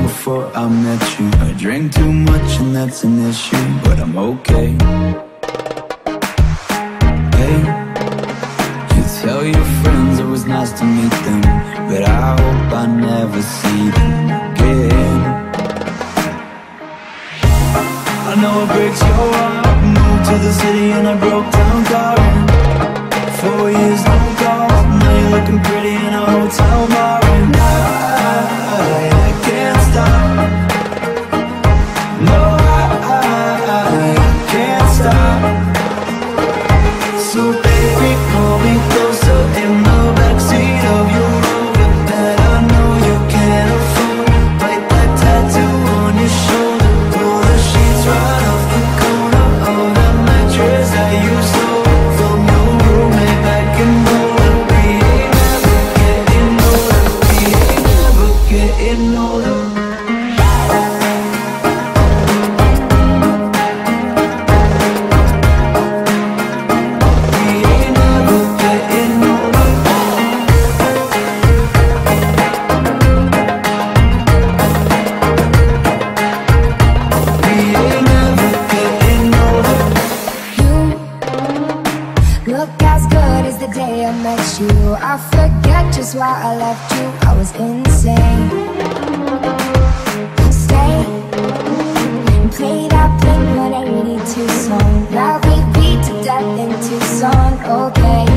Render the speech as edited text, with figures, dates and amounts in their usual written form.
before I met you. I drink too much and that's an issue, but I'm okay. Hey, you tell your friends it was nice to meet them, but I hope I never see them again. I know it breaks your heart. Moved to the city and I broke down crying. 4 years, no calls. Now you're looking pretty in a hotel bar, and I can't stop. No, I can't stop. So baby, pull me closer in the backseat of your Rover that I know you can't afford. Bite that tattoo on your shoulder. Pull the sheets right off the corner of the mattress that you stole from your roommate back in Boulder. We ain't never getting older. We ain't never getting older. Look as good as the day I met you. I forget just why I left you. I was insane. Stay and play that Blink-182 song. Now we beat to death in Tucson. Okay.